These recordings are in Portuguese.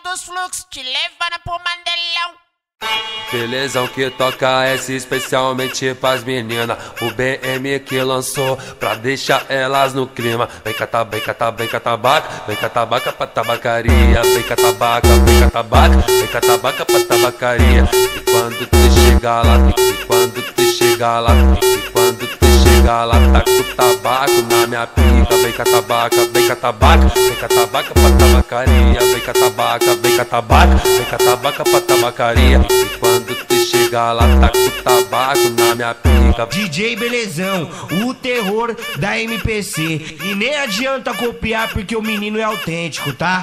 dos fluxos, te levando pro Mandelão. Belezão que toca essa especialmente pras meninas. O BM que lançou pra deixar elas no clima. Vem cá, vem cá, vem cá, tabaca. Vem cá, tabaca pra tabacaria. Vem cá, tabaca, vem cá, tabaca. Vem cá, tabaca pra tabacaria. E quando tu chegar lá, e quando tu chegar lá, e quando tu chegar lá, tá com tabaco na minha pica. Vem cá, tabaca, vem cá, tabaca. Vem cá, tabaca pra tabacaria. Vem cá, tabaca, vem cá, tabaca. Vem cá, tabaca pra tabacaria. E quando tu chegar lá, tá com tabaco na minha pica. DJ Belezão, o terror da MPC. E nem adianta copiar porque o menino é autêntico, tá?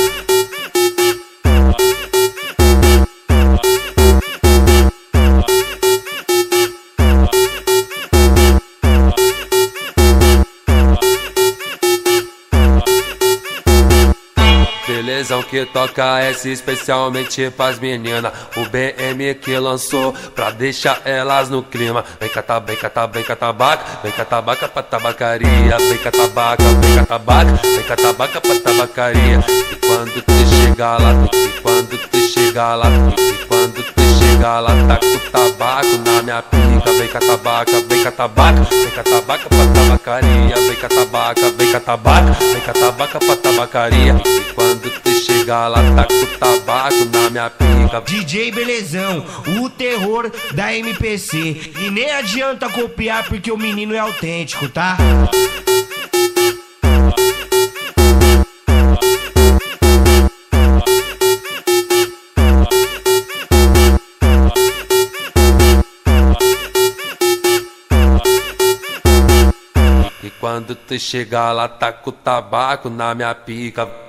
Belezão que toca essa especialmente pras meninas. O BM que lançou pra deixar elas no clima. Vem cá, vem cá, vem cá, tabaca. Vem cá, tabaca pra tabacaria. Vem cá, tabaca, vem cá, tabaca. Vem cá, tabaca pra tabacaria. E quando tu chegar lá, e quando tu chegar lá, e quando tu chegar lá, tá com tabaco na minha pica. Vem cá, tabaca, vem cá, tabaca. Vem cá, tabaca pra tabacaria. Vem cá, tabaca, vem cá, tabaca. Vem cá, tabaca pra tabacaria. E quando tu chegar lá, tá com tabaco na minha pica. DJ Belezão, o terror da MPC. E nem adianta copiar porque o menino é autêntico, tá? E quando tu chegar lá, tá com tabaco na minha pica.